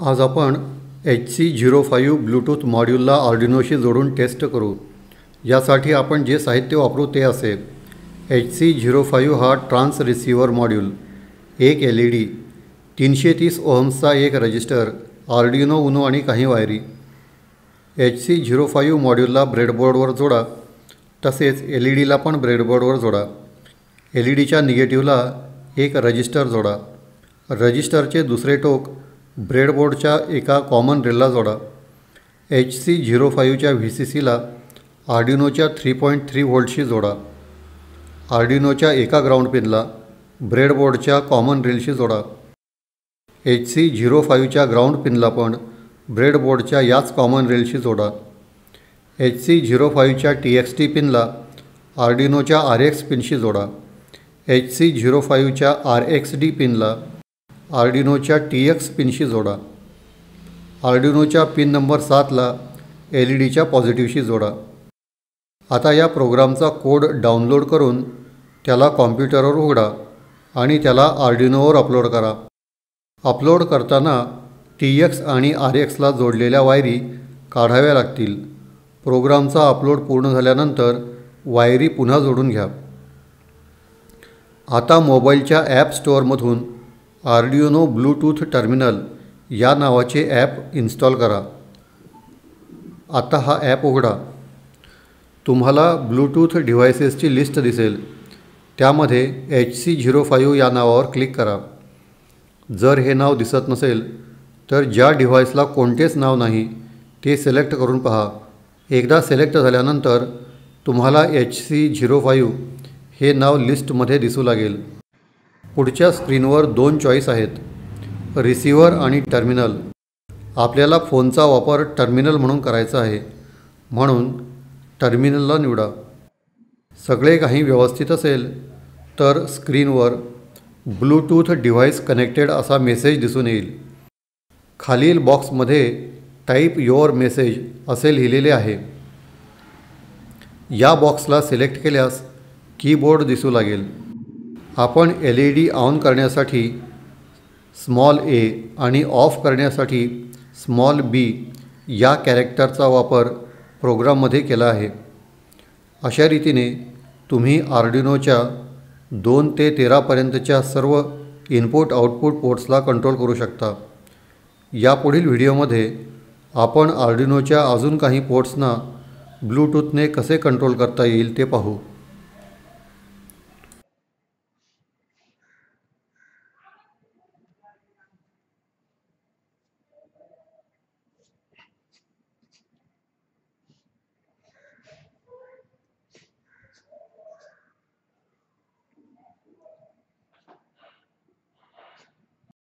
आज आपण HC05 Bluetooth मॉड्यूलला आर्डिनोशी जोडून टेस्ट करू। यासाठी आपण जे साहित्य वापरू ते असे: HC05 हा ट्रान्स रिसीवर मॉड्यूल, एक LED, 330 ओहम्सचा एक रजिस्टर, आर्डिनो उनो आणि काही वायरी। HC05 मॉड्यूलला ब्रेडबोर्डवर जोडा, तसेच LEDला पण ब्रेडबोर्डवर जोडा। LEDच्या निगेटिव्हला एक रजिस्टर जोडा। रजिस्टरचे दुसरे टोक ब्रेडबोर्डच्या एका कॉमन रेलला जोडा। HC05च्या VCCला आर्डिनोच्या 3.3 व्होल्टशी जोडा। आर्डिनोच्या एका ग्राउंड पिनला ब्रेडबोर्डच्या कॉमन रेलशी जोडा। HC05च्या ग्राउंड पिनला पण ब्रेडबोर्डच्या याच कॉमन रेलशी जोडा। HC05च्या TXT पिनला आर्डिनोच्या RX पिनशी जोडा। HC05च्या RXD पिनला आर्डिनोच्या TX पिनशी जोडा। आर्डिनोच्या पिन नंबर 7ला LEDच्या पॉझिटिव्हशी जोडा। आता या प्रोग्रामचा कोड डाउनलोड करून त्याला कॉम्प्युटरवर उघडा आणि त्याला आर्डिनोवर अपलोड करा। अपलोड करताना TX आणि RXला जोडलेल्या वायरी काढाव्या लागतील। प्रोग्रामचा अपलोड पूर्ण झाल्यानंतर वायरी पुन्हा जोडून घ्या। आता मोबाईलच्या ॲप स्टोअरमधून आर्डिनो ब्लूटूथ टर्मिनल या नावाचे ॲप इन्स्टॉल करा। आता हा ॲप उघडा। तुम्हाला ब्लूटूथ डिव्हायसेसची लिस्ट दिसेल। त्यामध्ये HC05 या नावावर क्लिक करा। जर हे नाव दिसत नसेल तर ज्या डिव्हाइसला कोणतेच नाव नाही ते सिलेक्ट करून पहा। एकदा सिलेक्ट झाल्यानंतर तुम्हाला HC05 हे नाव लिस्टमध्ये दिसू लागेल। पुढच्या स्क्रीनवर दोन चॉईस आहेत, रिसीवर आणि टर्मिनल। आपल्याला फोनचा वापर टर्मिनल म्हणून करायचा आहे, म्हणून टर्मिनलला निवडा। सगळे काही व्यवस्थित असेल तर स्क्रीनवर ब्लूटूथ डिव्हाइस कनेक्टेड असा मेसेज दिसून येईल। खालील बॉक्समध्ये टाईप युअर मेसेज असे लिहिलेले आहे। या बॉक्सला सिलेक्ट केल्यास कीबोर्ड दिसू लागेल। आपण LED ऑन करण्यासाठी स्मॉल a आणि ऑफ करण्यासाठी स्मॉल b या कॅरेक्टरचा वापर प्रोग्राममध्ये केला आहे। अशा रीतीने तुम्ही आर्डिनोच्या 2 ते 13 पर्यंतच्या सर्व इनपुट आउटपुट पोर्ट्सला कंट्रोल करू शकता। यापुढील व्हिडिओमध्ये आपण आर्डिनोच्या अजून काही पोर्ट्सना ब्लूटूथने कसे कंट्रोल करता येईल ते पाहू।